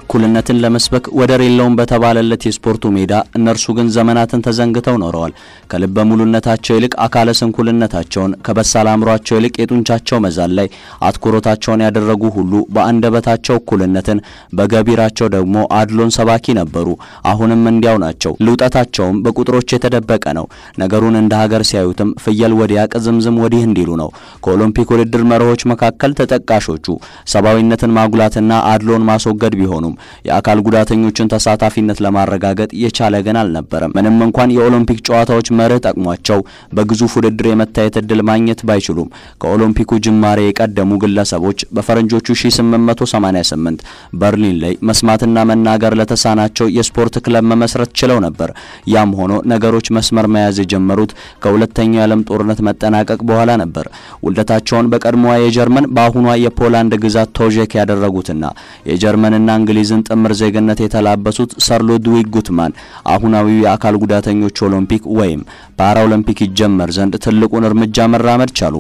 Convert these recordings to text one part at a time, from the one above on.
እኩልነትን ለመስበክ ወደር የለውም በተባለለት የስፖርቱ ሜዳ እነርሱ ግን ዘመናትን ተዘንግተው ኖረዋል። ከልበ ሙሉነታቸው ይልቅ አካለ ስንኩልነታቸውን ከበሳል አእምሯቸው ይልቅ የጡንቻቸው መዛል ላይ አትኩሮታቸውን ያደረጉ ሁሉ በአንደበታቸው እኩልነትን በገቢራቸው ደግሞ አድሎን ሰባኪ ነበሩ። አሁንም እንዲያው ናቸው። ልውጣታቸውም በቁጥሮች የተደበቀ ነው። ነገሩን እንደ ሀገር ሲያዩትም ፍየል ወዲያ ቅዝምዝም ወዲህ እንዲሉ ነው። ከኦሎምፒክ ውድድር መርሆች መካከል ተጠቃሾቹ ሰባዊነትን ማጉላትና አድሎን ማስወገድ ቢሆኑም የአካል ጉዳተኞችን ተሳታፊነት ለማረጋገጥ የቻለ ግን አልነበረም። ምንም እንኳን የኦሎምፒክ ጨዋታዎች መርህ ጠቅሟቸው በግዙፍ ውድድር የመታየት እድል ማግኘት ባይችሉም ከኦሎምፒኩ ጅማሬ የቀደሙ ግለሰቦች በፈረንጆቹ 1888 በርሊን ላይ መስማትና መናገር ለተሳናቸው የስፖርት ክለብ መመስረት ችለው ነበር። ያም ሆኖ ነገሮች መስመር መያዝ የጀመሩት ከሁለተኛው የዓለም ጦርነት መጠናቀቅ በኋላ ነበር። ውልደታቸውን በቀድሞዋ የጀርመን በአሁኗ የፖላንድ ግዛት ቶዤክ ያደረጉትና የጀርመንና እንግሊዝን ጥምር ዜግነት የተላበሱት ሰር ሉድዊግ ጉትማን አሁናዊው የአካል ጉዳተኞች ኦሎምፒክ ወይም ፓራኦሎምፒክ ይጀመር ዘንድ ትልቁን እርምጃ መራመድ ቻሉ።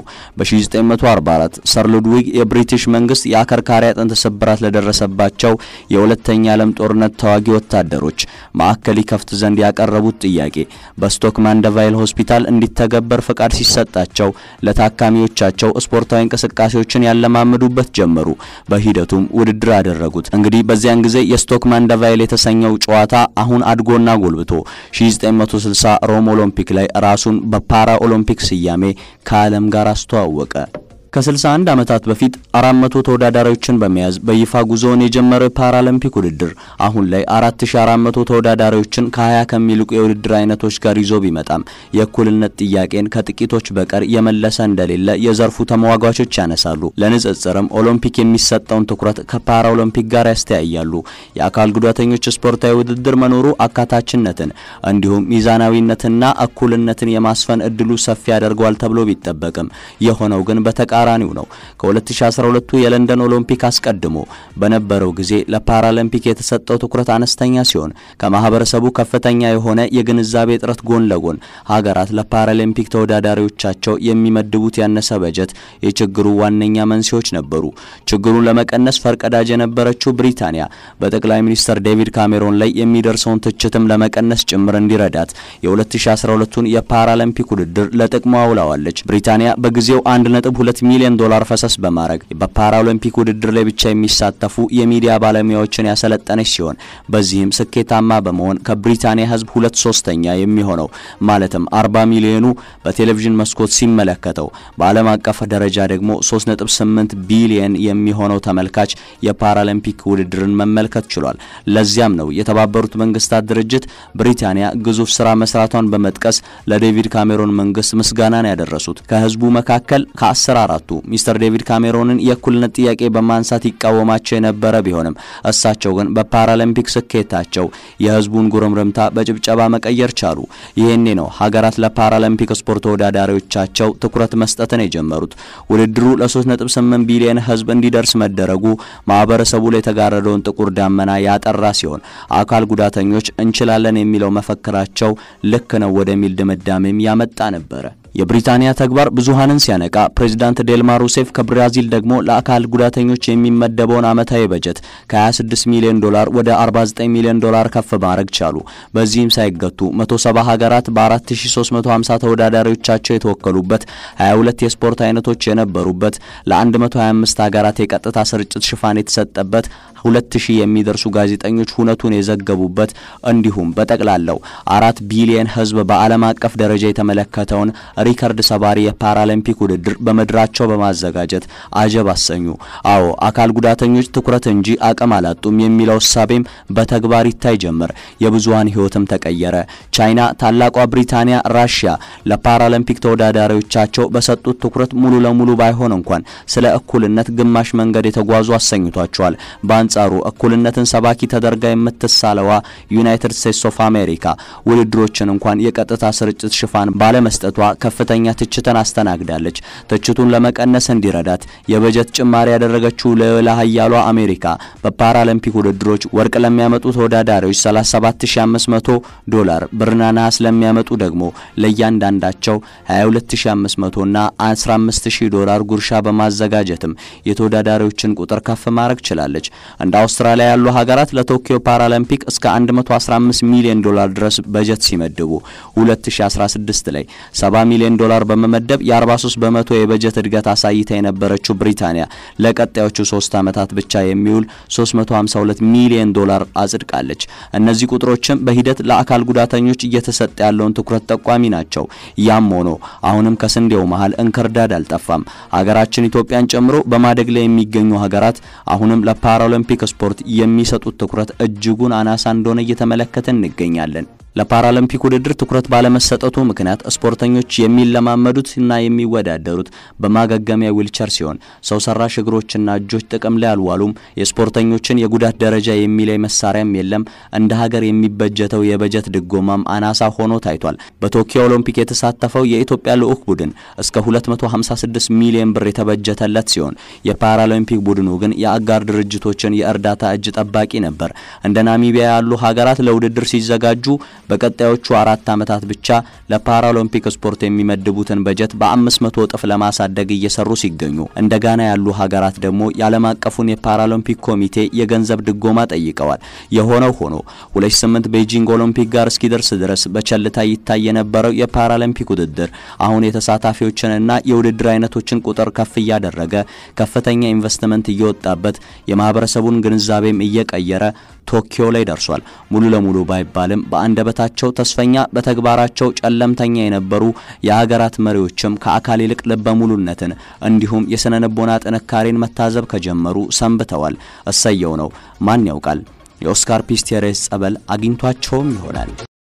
በ1944 ሰር ሉድዊግ የብሪቲሽ መንግስት የአከርካሪ አጥንት ስብራት ለደረሰባቸው የሁለተኛ ዓለም ጦርነት ተዋጊ ወታደሮች ማዕከል ይከፍት ዘንድ ያቀረቡት ጥያቄ በስቶክ ማንደቫይል ሆስፒታል እንዲተገበር ፍቃድ ሲሰጣቸው ለታካሚዎቻቸው ስፖርታዊ እንቅስቃሴዎችን ያለማመዱበት ጀመሩ። በሂደቱም ውድድር አደረጉት። እንግዲህ በዚያን ጊዜ የስቶክ ማንደቫይል የተሰኘው ጨዋታ አሁን አድጎና ጎልብቶ 1960 ሮም ኦሎምፒክ ላይ ራሱን በፓራ ኦሎምፒክ ስያሜ ከዓለም ጋር አስተዋወቀ። ከ61 ዓመታት በፊት 400 ተወዳዳሪዎችን በመያዝ በይፋ ጉዞውን የጀመረው ፓራኦሎምፒክ ውድድር አሁን ላይ 4400 ተወዳዳሪዎችን ከ20 ከሚልቁ የውድድር አይነቶች ጋር ይዞ ቢመጣም የእኩልነት ጥያቄን ከጥቂቶች በቀር የመለሰ እንደሌለ የዘርፉ ተመዋጋቾች ያነሳሉ። ለንጽጽርም ኦሎምፒክ የሚሰጠውን ትኩረት ከፓራኦሎምፒክ ጋር ያስተያያሉ። የአካል ጉዳተኞች ስፖርታዊ ውድድር መኖሩ አካታችነትን እንዲሁም ሚዛናዊነትና እኩልነትን የማስፈን እድሉ ሰፊ ያደርገዋል ተብሎ ቢጠበቅም የሆነው ግን በተቃራኒው ነው። ከ2012 የለንደን ኦሎምፒክ አስቀድሞ በነበረው ጊዜ ለፓራኦሎምፒክ የተሰጠው ትኩረት አነስተኛ ሲሆን ከማህበረሰቡ ከፍተኛ የሆነ የግንዛቤ ጥረት ጎን ለጎን ሀገራት ለፓራኦሎምፒክ ተወዳዳሪዎቻቸው የሚመድቡት ያነሰ በጀት የችግሩ ዋነኛ መንስኤዎች ነበሩ። ችግሩን ለመቀነስ ፈርቀዳጅ የነበረችው ብሪታንያ በጠቅላይ ሚኒስትር ዴቪድ ካሜሮን ላይ የሚደርሰውን ትችትም ለመቀነስ ጭምር እንዲረዳት የ2012ን የፓራኦሎምፒክ ውድድር ለጥቅሟ አውላዋለች። ብሪታንያ በጊዜው 1.2 ሚሊዮን ዶላር ፈሰስ በማድረግ በፓራኦሎምፒክ ውድድር ላይ ብቻ የሚሳተፉ የሚዲያ ባለሙያዎችን ያሰለጠነች ሲሆን በዚህም ስኬታማ በመሆን ከብሪታንያ ህዝብ 2/3 የሚሆነው ማለትም 40 ሚሊዮኑ በቴሌቪዥን መስኮት ሲመለከተው በዓለም አቀፍ ደረጃ ደግሞ 3.8 ቢሊየን የሚሆነው ተመልካች የፓራኦሎምፒክ ውድድርን መመልከት ችሏል። ለዚያም ነው የተባበሩት መንግስታት ድርጅት ብሪታንያ ግዙፍ ስራ መስራቷን በመጥቀስ ለዴቪድ ካሜሮን መንግስት ምስጋናን ያደረሱት። ከህዝቡ መካከል ከ14 ሚስተር ዴቪድ ካሜሮንን የእኩልነት ጥያቄ በማንሳት ይቃወማቸው የነበረ ቢሆንም እሳቸው ግን በፓራኦሎምፒክ ስኬታቸው የህዝቡን ጉርምርምታ በጭብጨባ መቀየር ቻሉ። ይሄኔ ነው ሀገራት ለፓራኦሎምፒክ ስፖርት ተወዳዳሪዎቻቸው ትኩረት መስጠትን የጀመሩት። ውድድሩ ለ3.8 ቢሊዮን ህዝብ እንዲደርስ መደረጉ ማህበረሰቡ ላይ የተጋረደውን ጥቁር ዳመና ያጠራ ሲሆን አካል ጉዳተኞች እንችላለን የሚለው መፈክራቸው ልክ ነው ወደሚል ድምዳሜም ያመጣ ነበር። የብሪታንያ ተግባር ብዙሃንን ሲያነቃ ፕሬዝዳንት ዴልማ ሩሴፍ ከብራዚል ደግሞ ለአካል ጉዳተኞች የሚመደበውን አመታዊ በጀት ከ26 ሚሊዮን ዶላር ወደ 49 ሚሊዮን ዶላር ከፍ ማድረግ ቻሉ። በዚህም ሳይገቱ 170 ሀገራት በ4350 ተወዳዳሪዎቻቸው የተወከሉበት 22 የስፖርት አይነቶች የነበሩበት ለ125 ሀገራት የቀጥታ ስርጭት ሽፋን የተሰጠበት 2000 የሚደርሱ ጋዜጠኞች ሁነቱን የዘገቡበት እንዲሁም በጠቅላላው 4 ቢሊዮን ህዝብ በዓለም አቀፍ ደረጃ የተመለከተውን ሪከርድ ሰባሪ የፓራኦሎምፒክ ውድድር በመድራቸው በማዘጋጀት አጀብ አሰኙ። አዎ አካል ጉዳተኞች ትኩረት እንጂ አቅም አላጡም የሚለው ሐሳብም በተግባር ይታይ ጀመር። የብዙሃን ህይወትም ተቀየረ። ቻይና፣ ታላቋ ብሪታንያ፣ ራሽያ ለፓራኦሎምፒክ ተወዳዳሪዎቻቸው በሰጡት ትኩረት ሙሉ ለሙሉ ባይሆን እንኳን ስለ እኩልነት ግማሽ መንገድ የተጓዙ አሰኝቷቸዋል። በአንጻሩ እኩልነትን ሰባኪ ተደርጋ የምትሳለዋ ዩናይትድ ስቴትስ ኦፍ አሜሪካ ውድድሮችን እንኳን የቀጥታ ስርጭት ሽፋን ባለመስጠቷ ከፍተኛ ትችትን አስተናግዳለች። ትችቱን ለመቀነስ እንዲረዳት የበጀት ጭማሪ ያደረገችው ለላ ኃያሏ አሜሪካ በፓራኦሎምፒክ ውድድሮች ወርቅ ለሚያመጡ ተወዳዳሪዎች 37500 ዶላር፣ ብርና ነሐስ ለሚያመጡ ደግሞ ለእያንዳንዳቸው 22500 እና 15000 ዶላር ጉርሻ በማዘጋጀትም የተወዳዳሪዎችን ቁጥር ከፍ ማድረግ ችላለች። እንደ አውስትራሊያ ያሉ ሀገራት ለቶኪዮ ፓራሊምፒክ እስከ 115 ሚሊዮን ዶላር ድረስ በጀት ሲመድቡ 2016 ላይ 70 ሚሊዮን ዶላር በመመደብ የ43 በመቶ የበጀት እድገት አሳይታ የነበረችው ብሪታንያ ለቀጣዮቹ 3 ዓመታት ብቻ የሚውል 352 ሚሊዮን ዶላር አጽድቃለች። እነዚህ ቁጥሮችም በሂደት ለአካል ጉዳተኞች እየተሰጠ ያለውን ትኩረት ጠቋሚ ናቸው። ያም ሆኖ አሁንም ከስንዴው መሃል እንክርዳድ አልጠፋም። ሀገራችን ኢትዮጵያን ጨምሮ በማደግ ላይ የሚገኙ ሀገራት አሁንም ለፓራሊምፒክ ስፖርት የሚሰጡት ትኩረት እጅጉን አናሳ እንደሆነ እየተመለከተን እንገኛለን። ለፓራሊምፒክ ውድድር ትኩረት ባለመሰጠቱ ምክንያት ስፖርተኞች የሚለማመዱትና የሚወዳደሩት በማገገሚያ ዊልቸር ሲሆን ሰው ሰራሽ እግሮችና እጆች ጥቅም ላይ አልዋሉም። የስፖርተኞችን የጉዳት ደረጃ የሚለይ መሳሪያም የለም። እንደ ሀገር የሚበጀተው የበጀት ድጎማም አናሳ ሆኖ ታይቷል። በቶኪዮ ኦሎምፒክ የተሳተፈው የኢትዮጵያ ልዑክ ቡድን እስከ 256 ሚሊዮን ብር የተበጀተለት ሲሆን የፓራሊምፒክ ቡድኑ ግን የአጋር ድርጅቶችን የእርዳታ እጅ ጠባቂ ነበር። እንደ ናሚቢያ ያሉ ሀገራት ለውድድር ሲዘጋጁ በቀጣዮቹ 4 ዓመታት ብቻ ለፓራሊምፒክ ስፖርት የሚመድቡትን በጀት በ500 እጥፍ ለማሳደግ እየሰሩ ሲገኙ እንደ ጋና ያሉ ሀገራት ደግሞ የዓለም አቀፉን የፓራሊምፒክ ኮሚቴ የገንዘብ ድጎማ ጠይቀዋል። የሆነው ሆኖ 28 ቤጂንግ ኦሎምፒክ ጋር እስኪደርስ ድረስ በቸልታ ይታይ የነበረው የፓራሊምፒክ ውድድር አሁን የተሳታፊዎችንና የውድድር አይነቶችን ቁጥር ከፍ ያደረገ ከፍተኛ ኢንቨስትመንት እየወጣበት የማህበረሰቡን ግንዛቤም እየቀየረ ቶኪዮ ላይ ደርሷል። ሙሉ ለሙሉ ባይባልም በአንደበታቸው ተስፈኛ በተግባራቸው ጨለምተኛ የነበሩ የሀገራት መሪዎችም ከአካል ይልቅ ልበ ሙሉነትን እንዲሁም የሰነነቦና ጥንካሬን መታዘብ ከጀመሩ ሰንብተዋል። እሰየው ነው። ማን ያውቃል የኦስካር ፒስቴሬስ ጸበል አግኝቷቸውም ይሆናል።